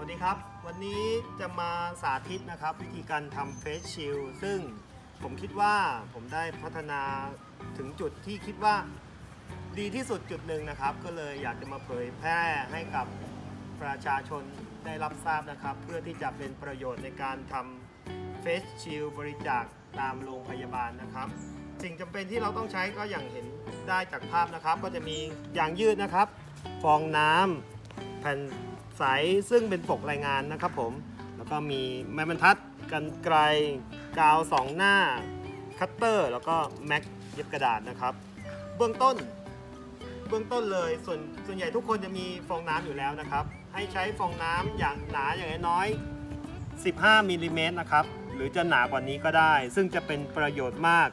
ดีครับวันนี้จะมาสาธิตนะครับวิธีการทำเฟสชิลด์ซึ่งผมคิดว่าผมได้พัฒนาถึงจุดที่คิดว่าดีที่สุดจุดหนึ่งนะครับก็เลยอยากจะมาเผยแพร่ให้กับประชาชนได้รับทราบนะครับเพื่อที่จะเป็นประโยชน์ในการทำเฟสชิลด์บริจาคตามโรงพยาบาลนะครับสิ่งจำเป็นที่เราต้องใช้ก็อย่างเห็นได้จากภาพนะครับก็จะมียางยืดนะครับฟองน้ำแผ่นใสซึ่งเป็นปกรายงานนะครับผมแล้วก็มีไม้บรรทัดกรรไกรกาว2หน้าคัตเตอร์แล้วก็แม็กเย็บกระดาษนะครับเบื้องต้นเลยส่วนใหญ่ทุกคนจะมีฟองน้ำอยู่แล้วนะครับให้ใช้ฟองน้ำอย่างหนาอย่างน้อย15มิลลิเมตรนะครับหรือจะหนากว่านี้ก็ได้ซึ่งจะเป็นประโยชน์มาก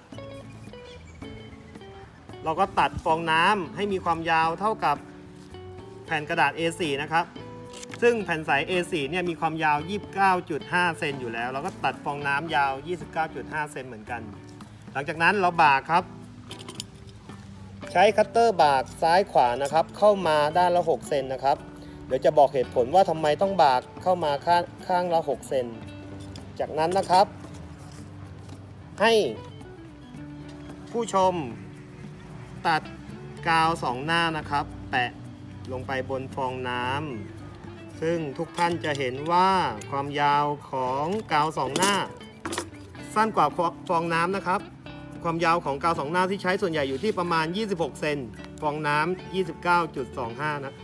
เราก็ตัดฟองน้ำให้มีความยาวเท่ากับแผ่นกระดาษ A4 นะครับซึ่งแผ่นใส A4 เนี่ยมีความยาว 29.5 เซนอยู่แล้วเราก็ตัดฟองน้ำยาว 29.5 เซนเหมือนกันหลังจากนั้นเราบากครับใช้คัตเตอร์บากซ้ายขวานะครับเข้ามาด้านละ6เซนนะครับเดี๋ยวจะบอกเหตุผลว่าทำไมต้องบากเข้ามาข้างละ6เซนจากนั้นนะครับให้ผู้ชมตัดกาว2หน้านะครับแปะลงไปบนฟองน้ำซึ่งทุกท่านจะเห็นว่าความยาวของกาว2หน้าสั้นกว่าฟองน้ำนะครับความยาวของกาว2หน้าที่ใช้ส่วนใหญ่อยู่ที่ประมาณ26เซนฟองน้ำ 29.25 นะ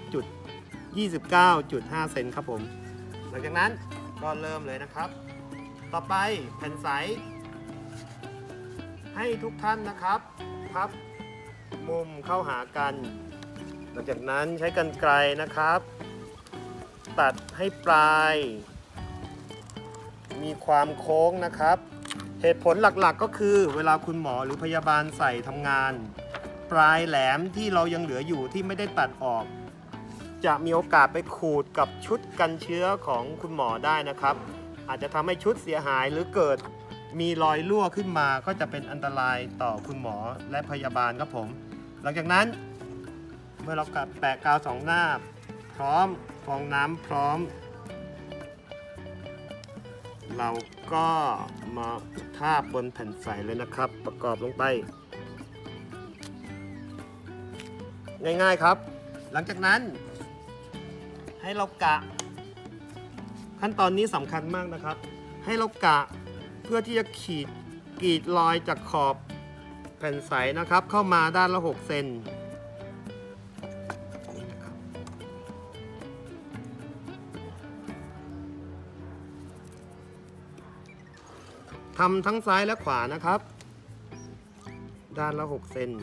29.5 เซนครับผมหลังจากนั้นก็เริ่มเลยนะครับต่อไปแผ่นใสให้ทุกท่านนะครับพับมุมเข้าหากันหลังจากนั้นใช้กรรไกรนะครับตัดให้ปลายมีความโค้งนะครับเหตุผลหลักๆก็คือเวลาคุณหมอหรือพยาบาลใส่ทำงานปลายแหลมที่เรายังเหลืออยู่ที่ไม่ได้ตัดออกจะมีโอกาสไปขูดกับชุดกันเชื้อของคุณหมอได้นะครับอาจจะทำให้ชุดเสียหายหรือเกิดมีรอยรั่วขึ้นมาก็จะเป็นอันตรายต่อคุณหมอและพยาบาลครับผมหลังจากนั้นเมื่อเราแปะกาว2หน้าพร้อมฟองน้ำพร้อมเราก็มาทาบบนแผ่นใสเลยนะครับประกอบลงไปง่ายๆครับหลังจากนั้นให้เรากะขั้นตอนนี้สำคัญมากนะครับให้เรากะเพื่อที่จะกรีดรอยจากขอบแผ่นใสนะครับเข้ามาด้านละ6เซนทำทั้งซ้ายและขวานะครับด้านละ6เซน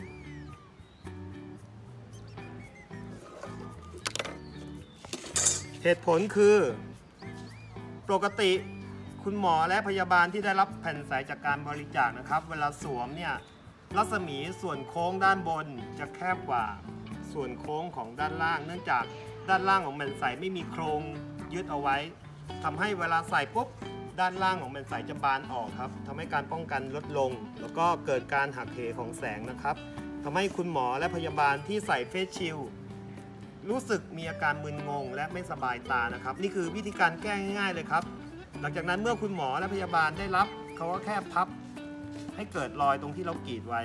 เหตุผลคือปกติคุณหมอและพยาบาลที่ได้รับแผ่นใสจากการบริจาคนะครับเวลาสวมเนี่ยรัศมีส่วนโค้งด้านบนจะแคบกว่าส่วนโค้งของด้านล่างเนื่องจากด้านล่างของแผ่นใสไม่มีโครงยึดเอาไว้ทำให้เวลาใส่ปุ๊บด้านล่างของแผ่นใสจะบานออกครับทำให้การป้องกันลดลงแล้วก็เกิดการหักเหของแสงนะครับทำให้คุณหมอและพยาบาลที่ใส่เฟสชิลด์รู้สึกมีอาการมึนงงและไม่สบายตานะครับนี่คือวิธีการแก้ง่ายๆเลยครับหลังจากนั้นเมื่อคุณหมอและพยาบาลได้รับเขาก็แค่พับให้เกิดรอยตรงที่เรากรีดไว้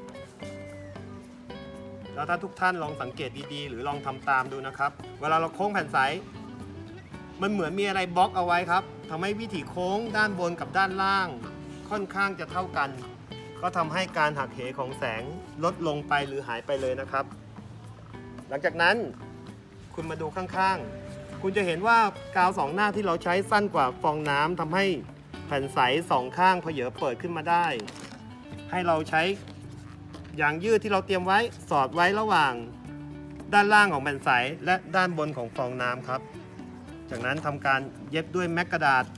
แล้วถ้าทุกท่านลองสังเกตดีๆหรือลองทำตามดูนะครับเวลาเราโค้งแผ่นใสมันเหมือนมีอะไรบล็อกเอาไว้ครับทำให้วิถีโค้งด้านบนกับด้านล่างค่อนข้างจะเท่ากันก็ทำให้การหักเหของแสงลดลงไปหรือหายไปเลยนะครับหลังจากนั้นคุณมาดูข้างๆคุณจะเห็นว่ากาว2หน้าที่เราใช้สั้นกว่าฟองน้ำทำให้แผ่นใส2ข้างเผยเปิดขึ้นมาได้ให้เราใช้ยางยืดที่เราเตรียมไว้สอดไว้ระหว่างด้านล่างของแผ่นใสและด้านบนของฟองน้ำครับจากนั้นทำการเย็บด้วยแม็กกระดาษ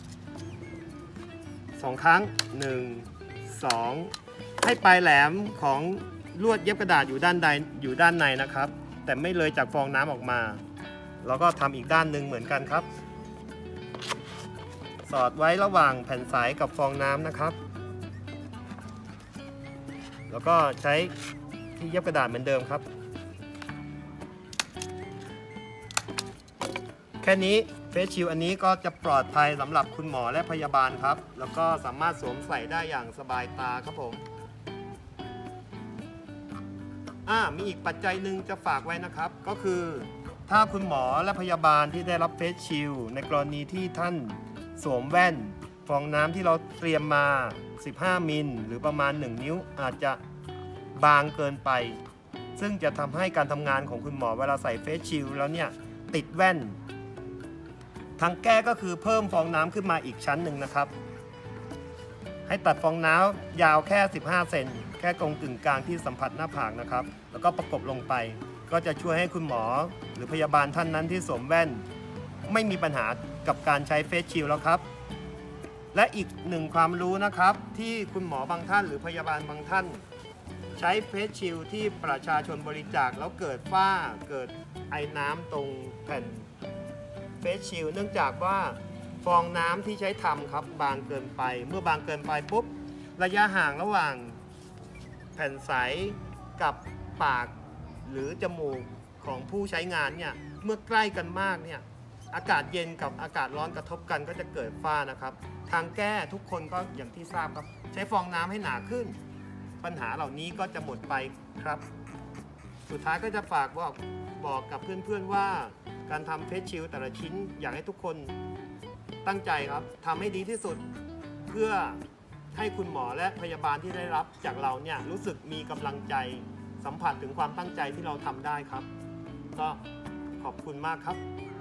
2ครั้ง1 2ให้ปลายแหลมของลวดเย็บกระดาษอยู่ด้านในนะครับแต่ไม่เลยจากฟองน้ำออกมาแล้วก็ทำอีกด้านหนึ่งเหมือนกันครับสอดไว้ระหว่างแผ่นใสกับฟองน้ำนะครับแล้วก็ใช้ที่เย็บกระดาษเหมือนเดิมครับแค่นี้เฟสชิลอันนี้ก็จะปลอดภัยสำหรับคุณหมอและพยาบาลครับแล้วก็สามารถสวมใส่ได้อย่างสบายตาครับผมมีอีกปัจจัยหนึ่งจะฝากไว้นะครับก็คือถ้าคุณหมอและพยาบาลที่ได้รับเฟสชิลในกรณีที่ท่านสวมแว่นฟองน้ำที่เราเตรียมมา15มิลหรือประมาณ1นิ้วอาจจะบางเกินไปซึ่งจะทำให้การทำงานของคุณหมอเวลาใส่เฟสชิลแล้วเนี่ยติดแว่นทางแก้ก็คือเพิ่มฟองน้ำขึ้นมาอีกชั้นหนึ่งนะครับให้ตัดฟองน้ำยาวแค่15เซนแค่ตรงกึ่งกลางที่สัมผัสหน้าผากนะครับแล้วก็ประกบลงไปก็จะช่วยให้คุณหมอหรือพยาบาลท่านนั้นที่สวมแว่นไม่มีปัญหากับการใช้เฟสชิลแล้วครับและอีกหนึ่งความรู้นะครับที่คุณหมอบางท่านหรือพยาบาลบางท่านใช้เฟสชิลที่ประชาชนบริจาคแล้วเกิดฝ้าเกิดไอน้ำตรงแผ่นเฟสชิลเนื่องจากว่าฟองน้ำที่ใช้ทำครับบางเกินไปเมื่อบางเกินไปปุ๊บระยะห่างระหว่างแผ่นใสกับปากหรือจมูกของผู้ใช้งานเนี่ยเมื่อใกล้กันมากเนี่ยอากาศเย็นกับอากาศร้อนกระทบกันก็จะเกิดฝ้านะครับทางแก้ทุกคนก็อย่างที่ทราบครับใช้ฟองน้ำให้หนาขึ้นปัญหาเหล่านี้ก็จะหมดไปครับสุดท้ายก็จะฝากบอกกับเพื่อนๆว่าการทำเฟสชิลแต่ละชิ้นอยากให้ทุกคนตั้งใจครับทำให้ดีที่สุดเพื่อให้คุณหมอและพยาบาลที่ได้รับจากเราเนี่ยรู้สึกมีกำลังใจสัมผัสถึงความตั้งใจที่เราทำได้ครับก็ขอบคุณมากครับ